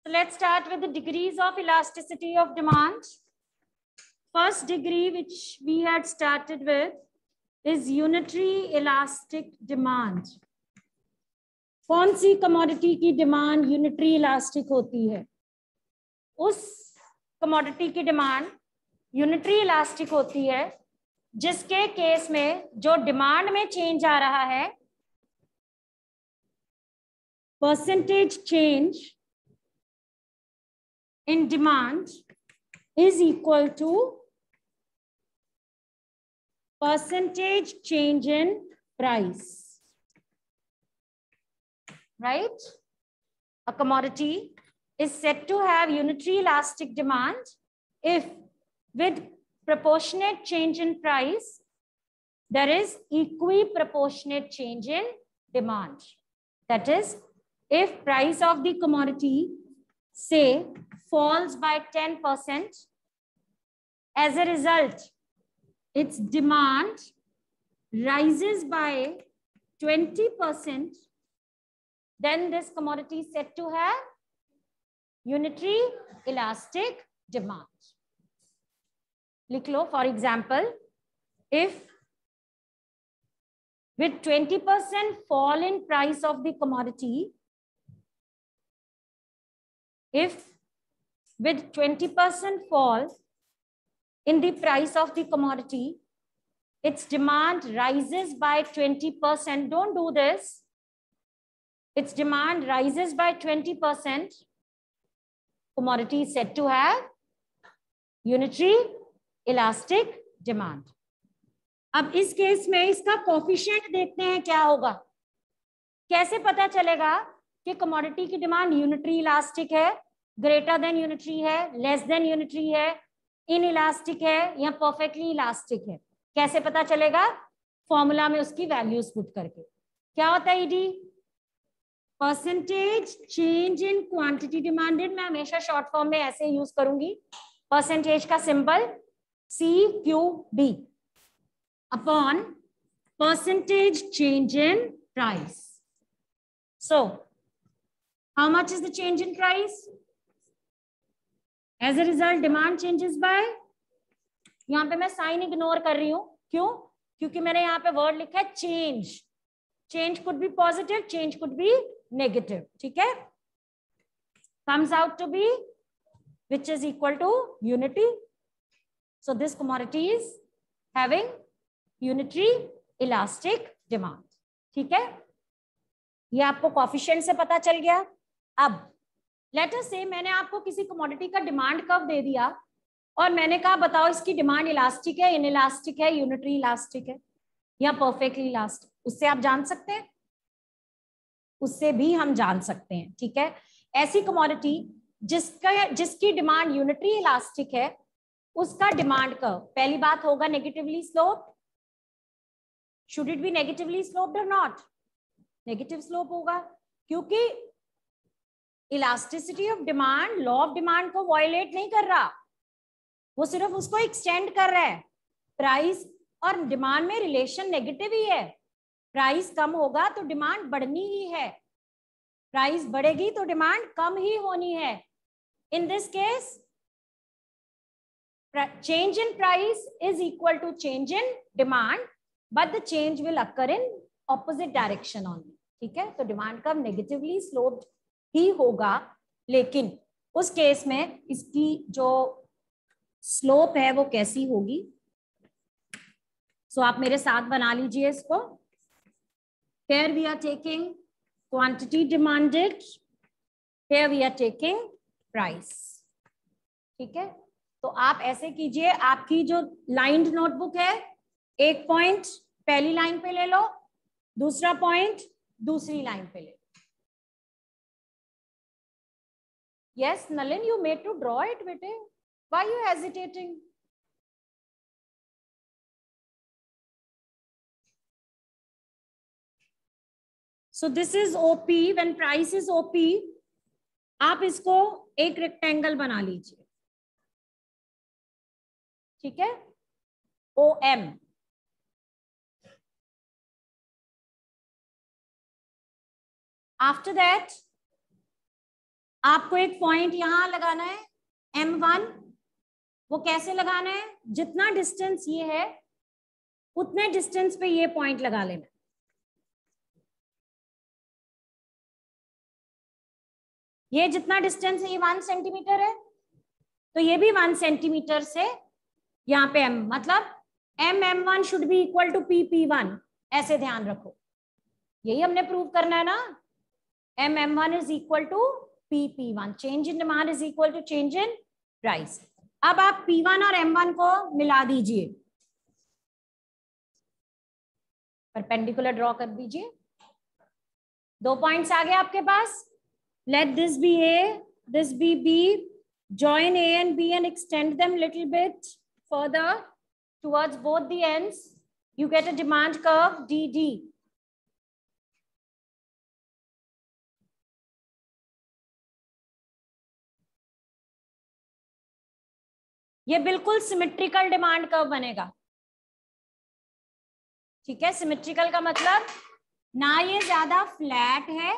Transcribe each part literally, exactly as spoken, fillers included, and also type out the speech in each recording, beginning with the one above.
So let's start with the degrees of elasticity of demand. First degree which we had started with is unitary elastic demand. कौन सी commodity की demand unitary elastic होती है? उस commodity की demand unitary elastic होती है जिसके केस में जो डिमांड में चेंज आ रहा है, percentage change in demand is equal to percentage change in price, right? A commodity is said to have unitary elastic demand if with proportionate change in price there is equiproportionate change in demand. That is, if price of the commodity say falls by ten percent, as a result its demand rises by twenty percent, then this commodity is said to have unitary elastic demand. लिख लो, for example, if with twenty percent fall in price of the commodity, if with twenty percent fall in the price of the commodity, its demand rises by twenty percent. Don't do this. Its demand rises by twenty percent. Commodity is said to have unitary elastic demand. अब इस case में इसका coefficient देखते हैं क्या होगा. कैसे पता चलेगा कि कमोडिटी की डिमांड यूनिटरी इलास्टिक है, ग्रेटर देन यूनिटरी है, लेस देन यूनिटरी है, इन इलास्टिक है या परफेक्टली इलास्टिक है? कैसे पता चलेगा? फॉर्मूला में उसकी वैल्यूज पुट करके. क्या होता है ED? Percentage change in quantity demanded. मैं हमेशा शॉर्ट फॉर्म में ऐसे यूज करूंगी. परसेंटेज का symbol C Q D upon percentage change in price. So how much is the change in price? As a result, demand changes by, यहाँ पे मैं sign ignore कर रही हूं. क्यों? क्योंकि मैंने यहाँ पे वर्ड लिखा है change. Change could be positive, change could be negative. ठीक है? comes out to be which is equal to unity. So this commodity is having unitary elastic demand. ठीक है? ये आपको कोफिशिएंट से पता चल गया. अब लेट अस से मैंने आपको किसी कमोडिटी का डिमांड कर्व दे दिया और मैंने कहा बताओ इसकी डिमांड इलास्टिक है, इनइलास्टिक है, यूनिटरी इलास्टिक है या परफेक्टली इलास्टिक. उससे आप जान सकते हैं, उससे भी हम जान सकते हैं. ठीक है? ऐसी कमोडिटी जिसका जिसकी डिमांड यूनिटरी इलास्टिक है उसका डिमांड कर्व पहली बात होगा negatively sloped. Should it be negatively sloped और नॉट? नेगेटिव स्लोप होगा क्योंकि elasticity of demand law of demand को वायलेट नहीं कर रहा, वो सिर्फ उसको एक्सटेंड कर रहा है. प्राइस और डिमांड में रिलेशन नेगेटिव ही है. प्राइस कम होगा तो डिमांड बढ़नी ही है, प्राइस बढ़ेगी तो डिमांड कम ही होनी है. In this case change in price is equal to change in demand, but the change will occur in opposite direction only. ठीक है? तो डिमांड कर्व नेगेटिवली स्लोप्ड ही होगा, लेकिन उस केस में इसकी जो स्लोप है वो कैसी होगी? सो so, आप मेरे साथ बना लीजिए इसको. Here we are taking quantity demanded, here we are taking price. ठीक है? तो आप ऐसे कीजिए, आपकी जो लाइन्ड नोटबुक है एक पॉइंट पहली लाइन पे ले लो, दूसरा पॉइंट दूसरी लाइन पे ले लो. Yes Nalin, you made to draw it बेटे. Why you hesitating? So this is OP. When price is OP आप इसको एक रेक्टेंगल बना लीजिए. ठीक है? O M. After that, आपको एक पॉइंट यहां लगाना है एम वन। वो कैसे लगाना है? जितना डिस्टेंस ये है उतने डिस्टेंस पे ये पॉइंट लगा लेना। ये जितना डिस्टेंस है ये वन सेंटीमीटर है, तो ये भी वन सेंटीमीटर से यहाँ पे एम, मतलब M M one should be equal to P P one, ऐसे ध्यान रखो। यही हमने प्रूव करना है ना, M M one is equal to P P one, change in demand is equal to change in price. अब आप पी वन और एम वन को मिला दीजिए, परपेंडिकुलर ड्रॉ कर दीजिए। दो पॉइंट्स आ गए आपके पास। Let this be A, this be B, join A and B and extend them little bit further towards both the ends. You get a demand curve D D. ये बिल्कुल symmetrical demand curve बनेगा। ठीक है, symmetrical का मतलब ना ये ज्यादा फ्लैट है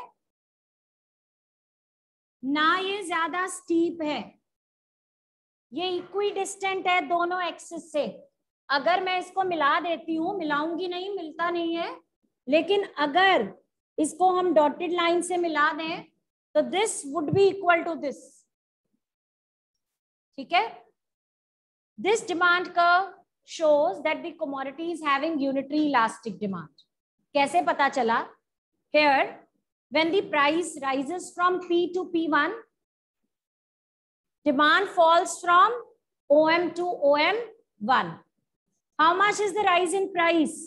ना ये ज्यादा स्टीप है, ये इक्वी डिस्टेंट है दोनों एक्सिस से। अगर मैं इसको मिला देती हूं, मिलाऊंगी नहीं, मिलता नहीं है, लेकिन अगर इसको हम डॉटेड लाइन से मिला दें तो this would be equal to this. ठीक है, this demand curve shows that the commodity is having unitary elastic demand. कैसे पता चला? Here, when the price rises from P to P one, demand falls from O M to O M one. How much is the rise in price?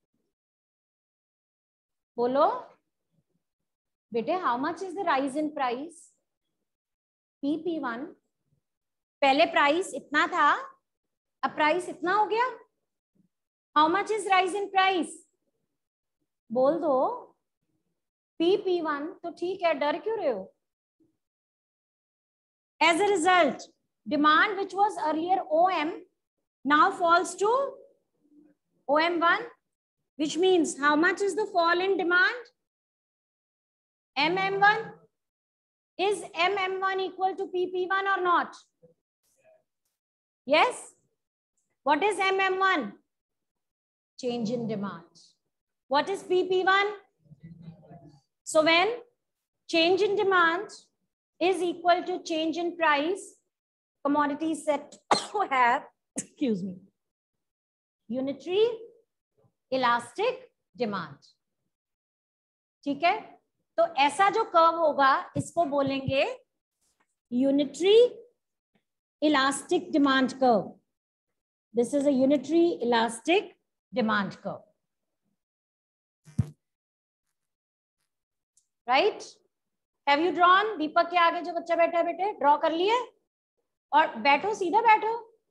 बोलो बेटे, how much is the rise in price? P P one. पहले price इतना था, अब price इतना हो गया। How much is rise in price? बोल दो। P P one. तो ठीक है, डर क्यों रहे हो? As a result, demand which was earlier O M now falls to O M one, which means how much is the fall in demand? M M one. Is M M one equal to P P one or not? Yes. What is M M one? Change in demand. What is P P one? So when change in demand is equal to change in price, commodity is said to have, excuse me, unitary elastic demand. ठीक है, तो ऐसा जो curve होगा इसको बोलेंगे unitary elastic demand curve. This is a unitary elastic demand curve. Right? Have you drawn? दीपक के आगे जो बच्चा बैठा है बेटे, ड्रॉ कर लिए? और बैठो, सीधा बैठो।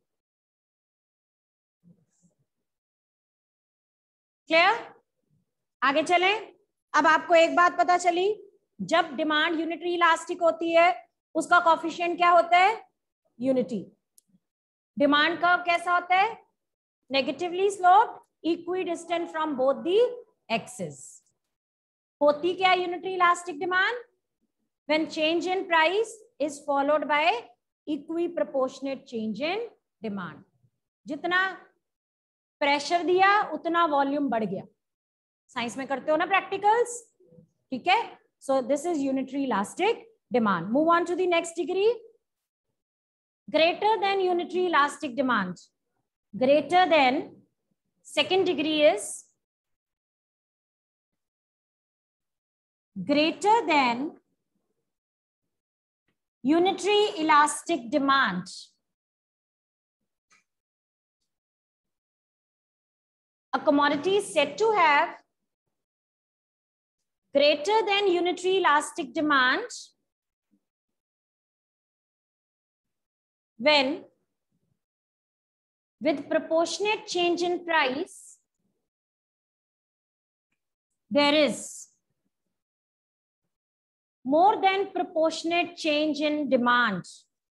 क्लियर? आगे चलें। अब आपको एक बात पता चली, जब डिमांड यूनिटरी इलास्टिक होती है उसका कोफिशिएंट क्या होता है? यूनिटी। डिमांड कर्व कैसा होता है? Negatively sloped, equidistant from both the axis. होती क्या unitary elastic demand? When change in price is followed by equiproportionate change in demand. जितना प्रेशर दिया उतना वॉल्यूम बढ़ गया। साइंस में करते हो ना प्रैक्टिकल्स, ठीक है? So this is unitary elastic demand. Move on to the next degree. Greater than unitary elastic demand. Greater than, second degree is greater than unitary elastic demand. A commodity is said to have greater than unitary elastic demand when, with proportionate change in price, there is more than proportionate change in demand.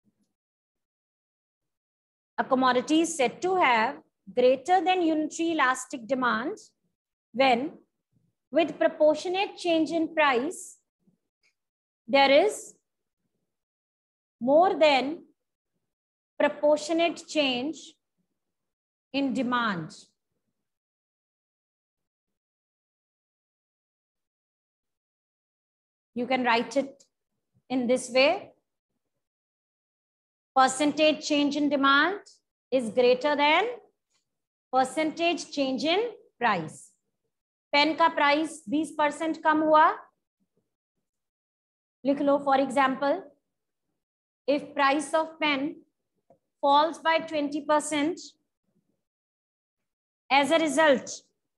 A commodity is said to have greater than unitary elastic demand when, with proportionate change in price, there is more than proportionate change in demand. You can write it in this way. Percentage change in demand is greater than percentage change in price. पेन का price बीस percent कम हुआ, लिख लो. For example, if price of pen falls by twenty percent, as a result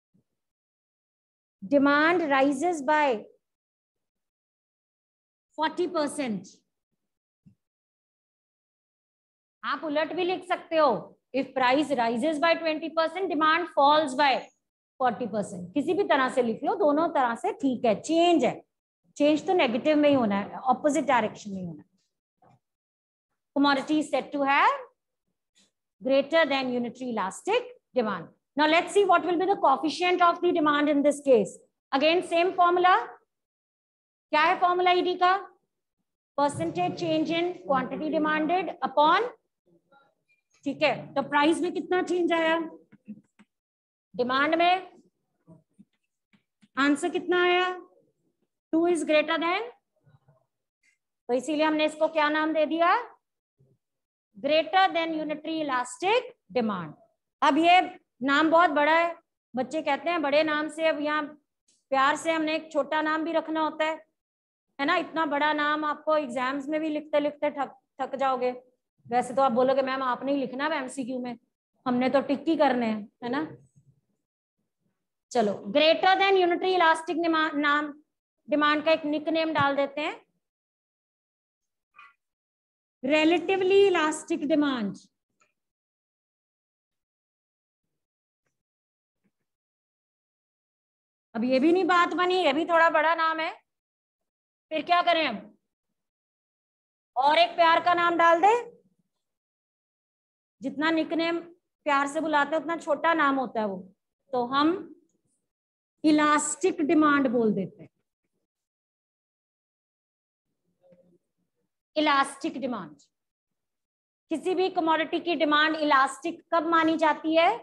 demand rises by forty percent. आप उलट भी लिख सकते हो. If price rises by twenty percent, demand falls by forty percent. किसी भी तरह से लिख लो, दोनों तरह से ठीक है. चेंज है, चेंज तो नेगेटिव में ही होना है, ऑपोजिट डायरेक्शन में ही होना है. Commodity is said to have greater than unitary elastic demand. Now let's see what will be the coefficient of the demand in this case. Again same formula. क्या है formula ED का? Percentage change in quantity demanded upon, ठीक है, तो price में कितना change आया? Demand में आंसर कितना आया? टू इज ग्रेटर देन, तो इसीलिए हमने इसको क्या नाम दे दिया? Greater than unitary elastic demand. अब ये नाम बहुत बड़ा है, बच्चे कहते हैं बड़े नाम से, अब यहाँ प्यार से हमने एक छोटा नाम भी रखना होता है, है ना. इतना बड़ा नाम आपको एग्जाम्स में भी लिखते लिखते थक थक जाओगे. वैसे तो आप बोलोगे मैम आपने ही लिखना है एमसीक्यू में, हमने तो टिक ही करने हैं, है ना. चलो, ग्रेटर देन यूनिटरी इलास्टिक नाम डिमांड का एक निक नेम डाल देते हैं, रिलेटिवली इलास्टिक डिमांड. अब ये भी नहीं बात बनी, ये भी थोड़ा बड़ा नाम है, फिर क्या करें? अब और एक प्यार का नाम डाल दे. जितना निकनेम प्यार से बुलाते हैं उतना छोटा नाम होता है वो, तो हम इलास्टिक डिमांड बोल देते हैं. इलास्टिक डिमांड, किसी भी कमोडिटी की डिमांड इलास्टिक कब मानी जाती है?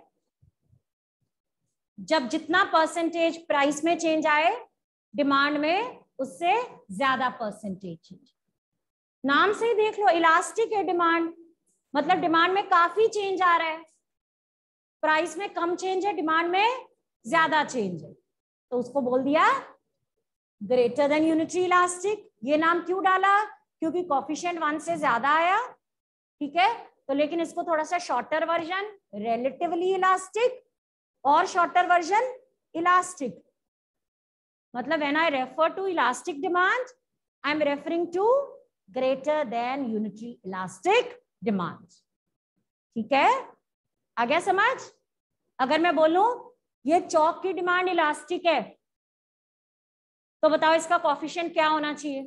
जब जितना परसेंटेज प्राइस में चेंज आए, डिमांड में उससे ज्यादा परसेंटेज चेंज. नाम से ही देख लो, इलास्टिक है डिमांड, मतलब डिमांड में काफी चेंज आ रहा है. प्राइस में कम चेंज है, डिमांड में ज्यादा चेंज है, तो उसको बोल दिया ग्रेटर देन यूनिटरी इलास्टिक. ये नाम क्यों डाला? क्योंकि कोफिशिएंट वन से ज्यादा आया, ठीक है. तो लेकिन इसको थोड़ा सा शॉर्टर वर्जन रिलेटिवली इलास्टिक और शॉर्टर वर्जन इलास्टिक. मतलब when I refer to elastic demand, I am referring to greater than unitary elastic demand. ठीक है, आ गया समझ? अगर मैं बोलूं ये चौक की डिमांड इलास्टिक है, तो बताओ इसका कोफिशिएंट क्या होना चाहिए?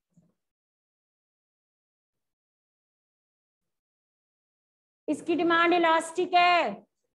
इसकी डिमांड इलास्टिक है,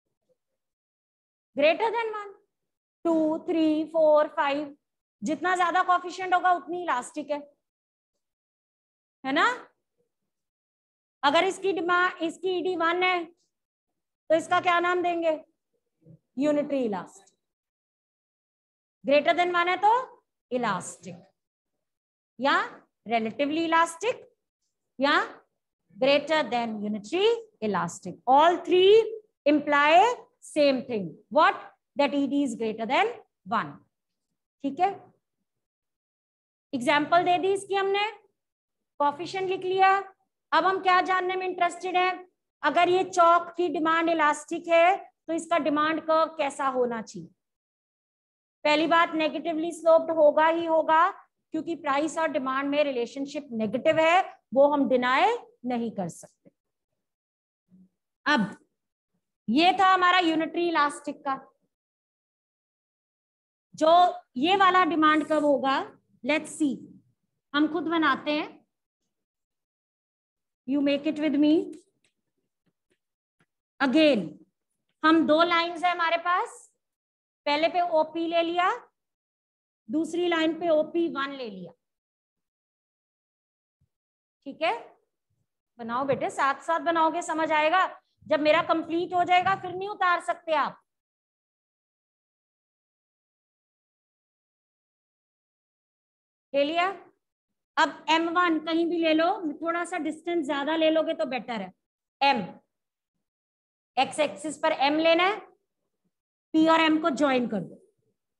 greater than one, two, three, four, five, जितना ज्यादा कोफिशिएंट होगा उतनी इलास्टिक है, है ना. अगर इसकी डिमांड, इसकी ईडी वन है, तो इसका क्या नाम देंगे? Unitary elastic. Greater than one है तो इलास्टिक, या रिलेटिवली इलास्टिक, या greater than unitary elastic. All three imply same thing, what? That ED is greater than one. ठीक है, एग्जाम्पल दे दी इसकी हमने, कोफिशिएंट लिख लिया. अब हम क्या जानने में इंटरेस्टेड हैं? अगर ये चौक की डिमांड इलास्टिक है तो इसका डिमांड कर्व कैसा होना चाहिए? पहली बात, नेगेटिवली स्लोप्ड होगा ही होगा, क्योंकि प्राइस और डिमांड में रिलेशनशिप नेगेटिव है, वो हम डिनाई नहीं कर सकते. अब ये था हमारा यूनिटरी इलास्टिक का. जो ये वाला डिमांड कर्व होगा, लेट्स सी, हम खुद बनाते हैं. You make it with me. Again हम दो लाइंस है हमारे पास, पहले पे ओपी ले लिया, दूसरी लाइन पे ओपी वन ले लिया. ठीक है, बनाओ बेटे, साथ साथ बनाओगे समझ आएगा। जब मेरा कंप्लीट हो जाएगा फिर नहीं उतार सकते आप। ले लिया। अब एम वन कहीं भी ले लो, थोड़ा सा डिस्टेंस ज्यादा ले लोगे तो बेटर है। एम, एक्स एक्सिस पर एम लेना है, पी और एम को ज्वाइन कर दो।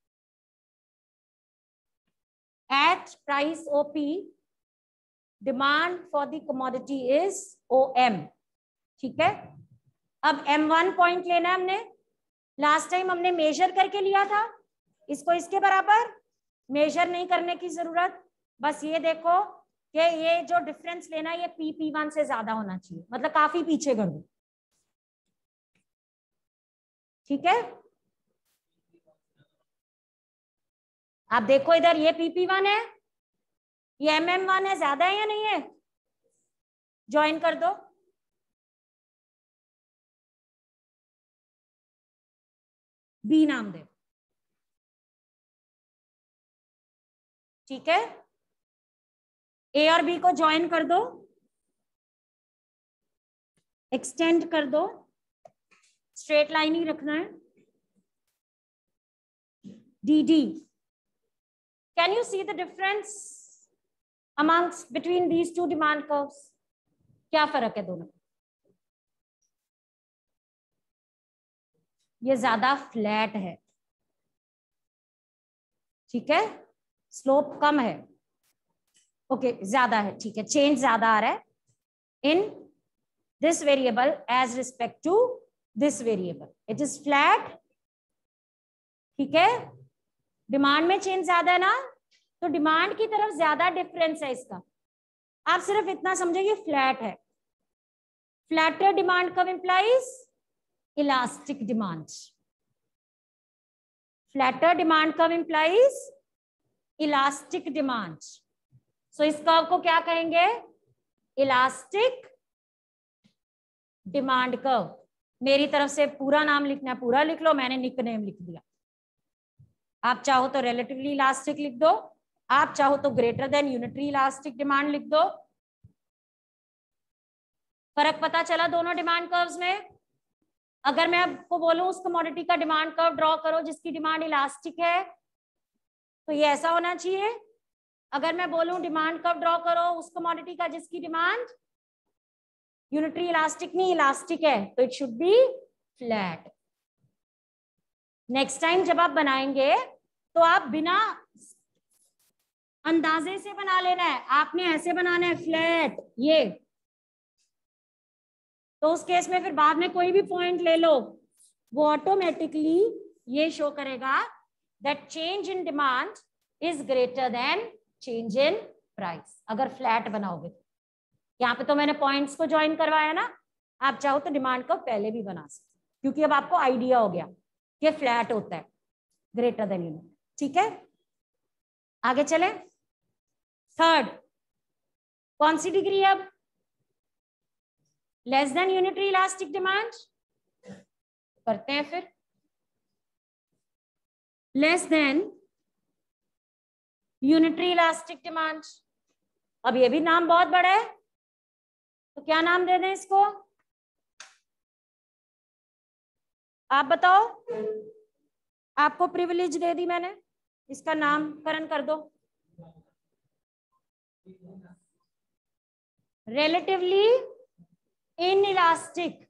At price O P, demand for the commodity is O M. ठीक है, अब एम वन पॉइंट लेना है हमने। लास्ट टाइम हमने मेजर करके लिया था, इसको इसके बराबर मेजर नहीं करने की जरूरत। बस ये देखो कि ये जो डिफरेंस लेना है ये पी पी वन से ज्यादा होना चाहिए, मतलब काफी पीछे कर दो। ठीक है, आप देखो इधर ये पी पी वन है, ये एम एम वन है, ज्यादा है या नहीं है? ज्वाइन कर दो। बी नाम दे। ठीक है, ए और बी को ज्वाइन कर दो, एक्सटेंड कर दो, स्ट्रेट लाइन ही रखना है। D D, can you see the difference amongst between these two demand curves? क्या फर्क है दोनों? ये ज्यादा फ्लैट है, ठीक है, स्लोप कम है। ओके okay, ज्यादा है, ठीक है, चेंज ज्यादा आ रहा है in this variable as respect to this variable, it is flat. ठीक है, डिमांड में चेंज ज्यादा है ना, तो डिमांड की तरफ ज्यादा डिफरेंस है इसका। आप सिर्फ इतना समझिए फ्लैट है। फ्लैटर डिमांड कब implies elastic demand. Flatter demand कब इंप्लाइज इलास्टिक डिमांड। सो इस कर्व को क्या कहेंगे? Elastic demand curve. मेरी तरफ से पूरा नाम लिखना है, पूरा लिख लो, मैंने निकनेम लिख दिया। आप चाहो तो रिलेटिवली इलास्टिक लिख दो, आप चाहो तो greater than unitary elastic demand लिख दो। फर्क पता चला दोनों डिमांड कर्व्स में? अगर मैं आपको बोलूं उस कमोडिटी का डिमांड कर्व ड्रॉ करो जिसकी डिमांड इलास्टिक है, तो ये ऐसा होना चाहिए। अगर मैं बोलूं डिमांड कर्व ड्रॉ करो उस कमोडिटी का जिसकी डिमांड यूनिटरी इलास्टिक नहीं इलास्टिक है, तो it should be flat. Next time जब आप बनाएंगे तो आप बिना अंदाजे से बना लेना है, आपने ऐसे बनाना है फ्लैट ये, तो उस केस में फिर बाद में कोई भी पॉइंट ले लो वो ऑटोमेटिकली ये शो करेगा that change in demand is greater than change in price. अगर फ्लैट बनाओगे तो यहाँ पे तो मैंने पॉइंट्स को ज्वाइन करवाया ना, आप चाहो तो डिमांड को पहले भी बना सकते, क्योंकि अब आपको आइडिया हो गया कि फ्लैट होता है ग्रेटर देन यूनिट। ठीक है, आगे चले। थर्ड, कौन सी डिग्री अब? Less than unitary elastic demand करते हैं फिर। Less than unitary elastic demand. अब ये भी नाम बहुत बड़ा है, तो क्या नाम दे दें इसको? आप बताओ, आपको प्रिविलेज दे दी मैंने, इसका नामकरण कर दो। रिलेटिवली इनइलास्टिक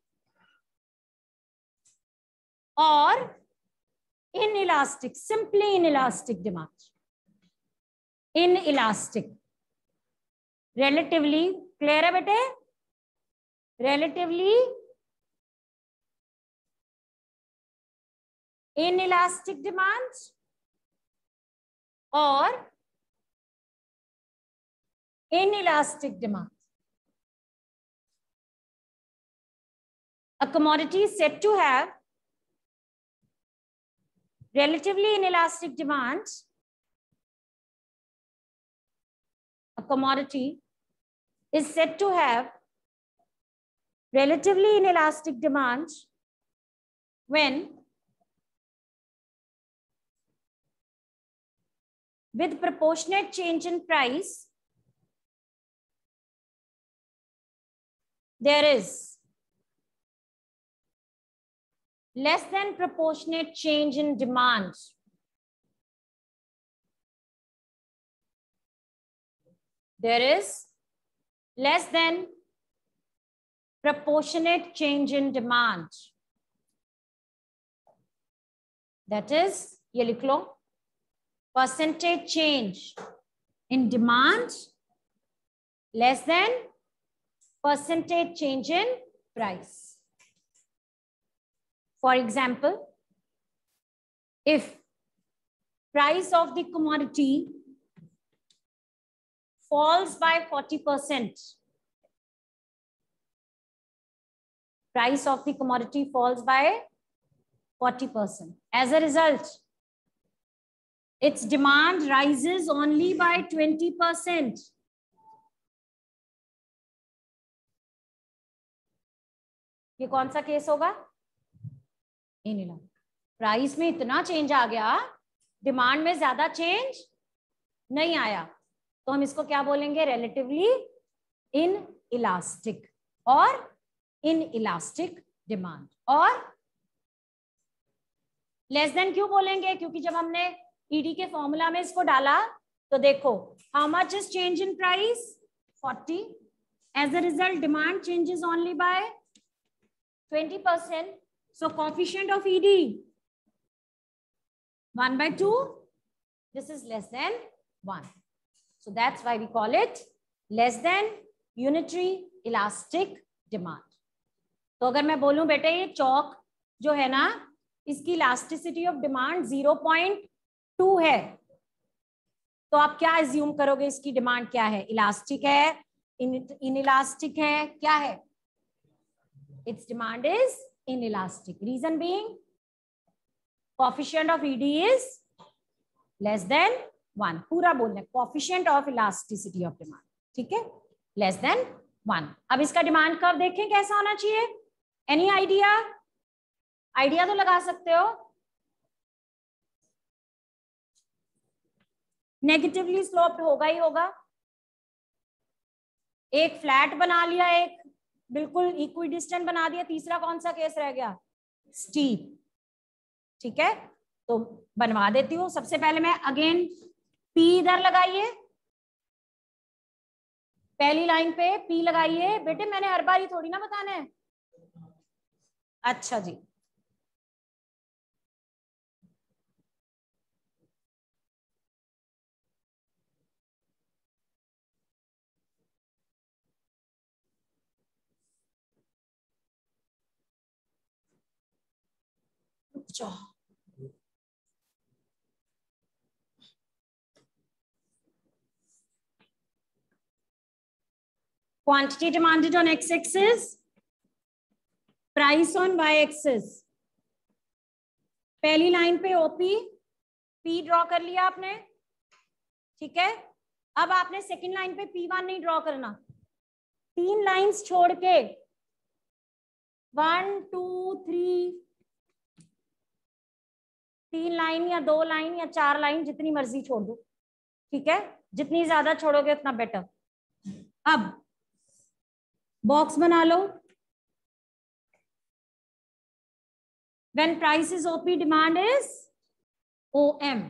और inelastic, simply inelastic demand. Inelastic, relatively, clear है बेटे? रिलेटिवली इनइलास्टिक डिमांड और inelastic demand. A commodity is said to have relatively inelastic demand. A commodity is said to have relatively inelastic demand when with proportionate change in price there is less than proportionate change in demand, there is less than proportionate change in demand, that is, ये लिख लो, percentage change in demand less than percentage change in price. For example, if price of the commodity falls by forty percent, price of the commodity falls by forty percent. As a result, its demand rises only by twenty percent. ये कौन सा case होगा? इनिला price में इतना change आ गया, demand में ज्यादा change नहीं आया, तो हम इसको क्या बोलेंगे? रिलेटिवली इन इलास्टिक और इन इलास्टिक डिमांड। और लेस देन क्यों बोलेंगे? क्योंकि जब हमने ईडी के फॉर्मूला में इसको डाला तो देखो, how much is change in price? forty. As a result demand changes only by twenty percent. So coefficient of E D one by two. This is less than one. So that's why we call it less than unitary elastic demand. तो अगर मैं बोलूं बेटे ये चौक जो है ना, इसकी elasticity of demand zero point two है, तो आप क्या एज्यूम करोगे? इसकी डिमांड क्या है? इलास्टिक है, इनइलास्टिक है, क्या है? Its demand is inelastic. Reason being, coefficient of E D is less than one. पूरा बोलना है, coefficient of elasticity of demand. ठीक है, less than one. अब इसका डिमांड कर्व देखें कैसा होना चाहिए? Any idea? आइडिया तो लगा सकते हो। नेगेटिवली स्लोप्ड होगा ही होगा। एक फ्लैट बना लिया, एक बिल्कुल इक्विडिस्टेंट बना दिया, तीसरा कौन सा केस रह गया? स्टीप। ठीक है, तो बनवा देती हूँ। सबसे पहले मैं अगेन पी इधर लगाइए, पहली लाइन पे पी लगाइए। बेटे मैंने हर बार ही थोड़ी ना बताना है। अच्छा जी, quantity demanded on x-axis, price on y-axis। पहली लाइन पे ओपी पी ड्रॉ कर लिया आपने, ठीक है। अब आपने सेकंड लाइन पे पी वन नहीं ड्रॉ करना, तीन लाइंस छोड़ के वन टू थ्री, तीन लाइन या दो लाइन या चार लाइन जितनी मर्जी छोड़ दो, ठीक है। जितनी ज्यादा छोड़ोगे उतना बेटर। अब बॉक्स बना लो। When price is O P, demand is O M।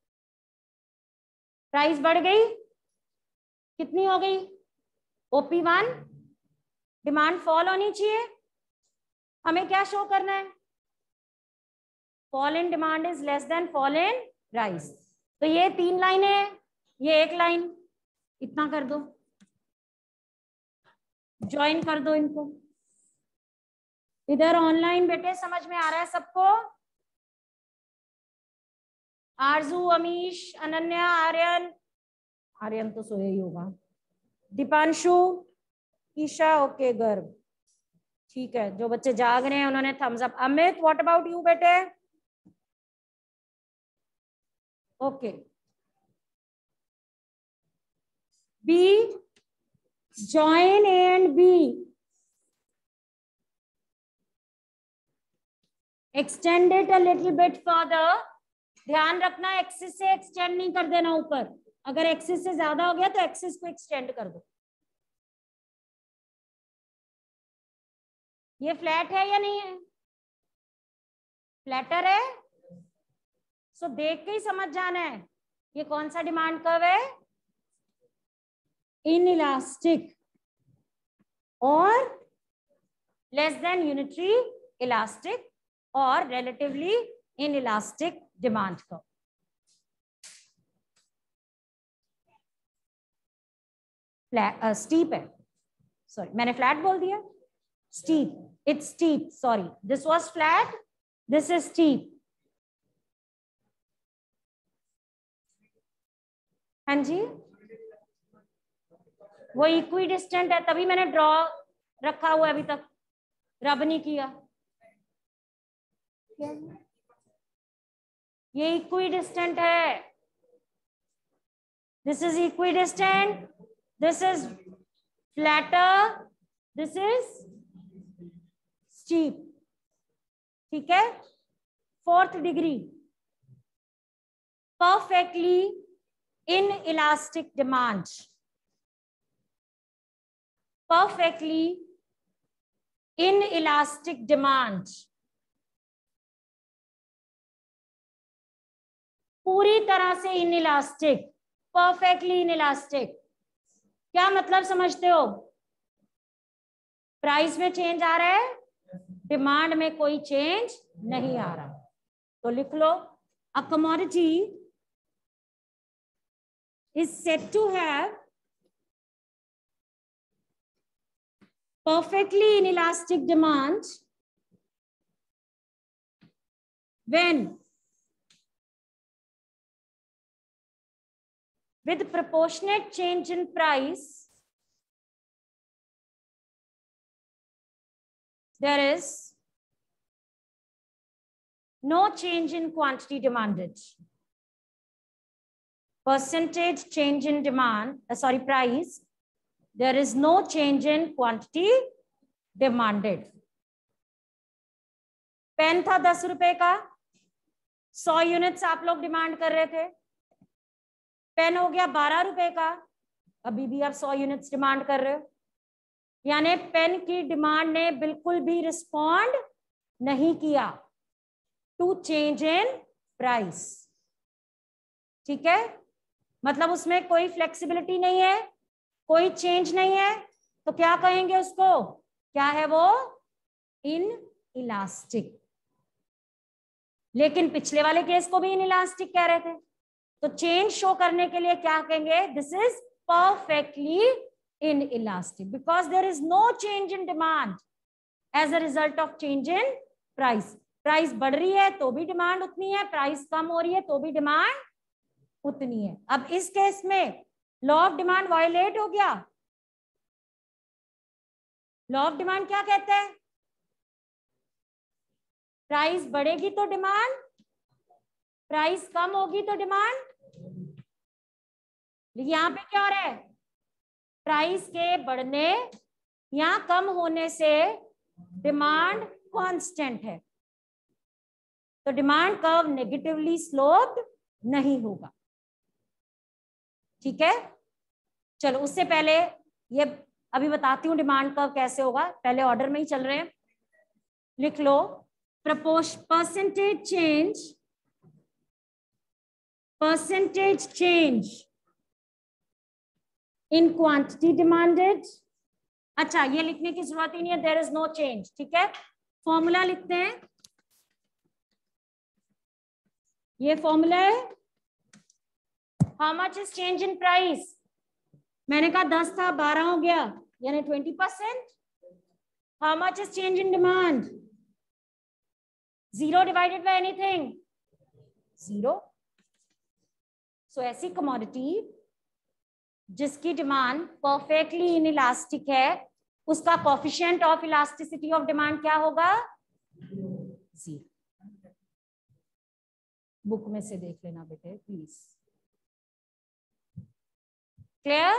Price बढ़ गई, कितनी हो गई? O P वन। डिमांड फॉल होनी चाहिए, हमें क्या शो करना है? Fall in demand is less than fall in price. तो ये तीन लाइनें हैं, ये एक लाइन, इतना कर दो, ज्वाइन कर दो इनको। इधर ऑनलाइन बेटे समझ में आ रहा है सबको? आरजू, अमीश, अनन्या, आर्यन, आर्यन तो सोया ही होगा, दीपांशु, ईशा, ओके, गर्भ, ठीक है। जो बच्चे जाग रहे हैं उन्होंने thumbs up. Amit, what about you बेटे? Okay. B, join A and B, extend it a little bit further. ध्यान रखना एक्सिस से एक्सटेंड नहीं कर देना ऊपर, अगर एक्सिस से ज्यादा हो गया तो एक्सिस को एक्सटेंड कर दो। ये फ्लैट है या नहीं है? फ्लैटर है। सो so, देख के ही समझ जाना है ये कौन सा डिमांड कर्व है, इनइलास्टिक और लेस देन यूनिटरी इलास्टिक और relatively inelastic demand curve. Steep है, सॉरी मैंने फ्लैट बोल दिया, steep, it's steep, sorry this was flat, this is steep. हाँ जी, वो इक्वी डिस्टेंट है, तभी मैंने ड्रॉ रखा हुआ अभी तक, रब नहीं किया। ये इक्वी डिस्टेंट है, this is equidistant, this is flatter, this is steep. ठीक है, fourth degree, perfectly inelastic demand, perfectly inelastic demand, पूरी तरह से inelastic, perfectly inelastic। क्या मतलब समझते हो? प्राइस में चेंज आ रहा है, डिमांड में कोई चेंज नहीं आ रहा। तो लिख लो, a commodity is said to have perfectly inelastic demand when with proportionate change in price there is no change in quantity demanded. Percentage change in demand, uh, sorry, price, there is no change in quantity demanded. Pen था दस रुपए का, सौ units आप लोग demand कर रहे थे, पेन हो गया बारह रुपए का, अभी भी आप सौ यूनिट्स डिमांड कर रहे हो, यानी पेन की डिमांड ने बिल्कुल भी रिस्पॉन्ड नहीं किया टू चेंज इन प्राइस। ठीक है, मतलब उसमें कोई फ्लेक्सिबिलिटी नहीं है, कोई चेंज नहीं है, तो क्या कहेंगे उसको, क्या है वो, इन इलास्टिक। लेकिन पिछले वाले केस को भी इन इलास्टिक कह रहे थे, तो चेंज शो करने के लिए क्या कहेंगे, this is perfectly inelastic because there is no change in demand as a result of change in price. Price बढ़ रही है तो भी डिमांड उतनी है, प्राइस कम हो रही है तो भी डिमांड उतनी है। अब इस केस में लॉ ऑफ डिमांड वायलेट हो गया। लॉ ऑफ डिमांड क्या कहता है, प्राइस बढ़ेगी तो डिमांड, प्राइस कम होगी तो डिमांड। यहां पे क्या हो रहा है, प्राइस के बढ़ने या कम होने से डिमांड कांस्टेंट है, तो डिमांड कर्व नेगेटिवली स्लोप्ड नहीं होगा। ठीक है, चलो उससे पहले ये अभी बताती हूँ डिमांड कर्व कैसे होगा, पहले ऑर्डर में ही चल रहे हैं। लिख लो, proportion percentage change, percentage change in quantity demanded. अच्छा, ये लिखने की जरूरत ही नहीं है, देयर इज नो चेंज। ठीक है, फॉर्मूला लिखते हैं, ये फॉर्मूला है, how much is change in price, मैंने कहा दस था बारह हो गया, यानी twenty percent. How much is change in demand, zero divided by anything, zero. So ऐसी कमोडिटी जिसकी डिमांड परफेक्टली इनइलास्टिक है, उसका coefficient of elasticity of demand क्या होगा, जीरो। बुक में से देख लेना बेटे प्लीज। क्लियर?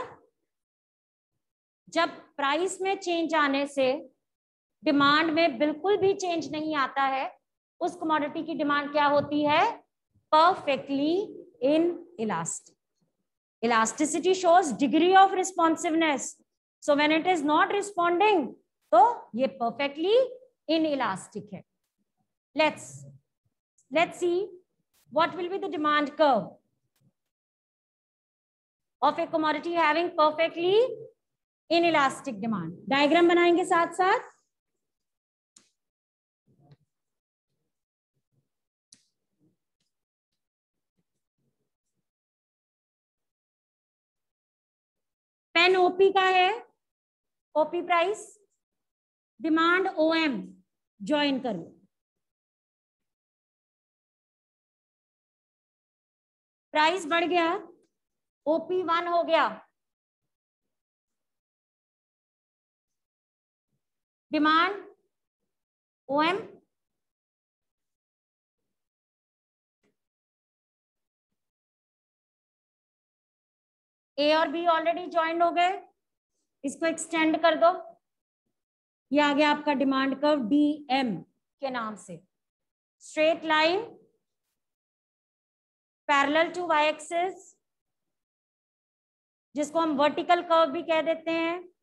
जब प्राइस में चेंज आने से डिमांड में बिल्कुल भी चेंज नहीं आता है, उस कमोडिटी की डिमांड क्या होती है, perfectly inelastic. Elasticity shows degree of responsiveness. So when it is not responding, तो ये परफेक्टली इनइलास्टिक है. Let's let's see what will be the demand curve of a commodity having perfectly inelastic demand. Diagram बनाएंगे साथ साथ. Pen OP का है, OP price, demand OM join कर लो. प्राइस बढ़ गया, ओपी वन हो गया, डिमांड ओएम, ए और बी ऑलरेडी ज्वाइन हो गए, इसको एक्सटेंड कर दो. ये आ गया आपका डिमांड कर्व डी एम के नाम से. Straight line parallel to Y axis, जिसको हम वर्टिकल कर्व भी कह देते हैं.